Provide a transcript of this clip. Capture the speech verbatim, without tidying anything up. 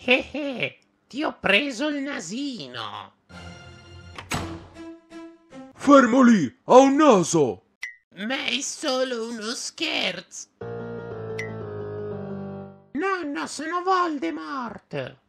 Eh eh, ti ho preso il nasino. Fermo lì, ha un naso! Ma è solo uno scherzo. Nonno, sono Voldemort.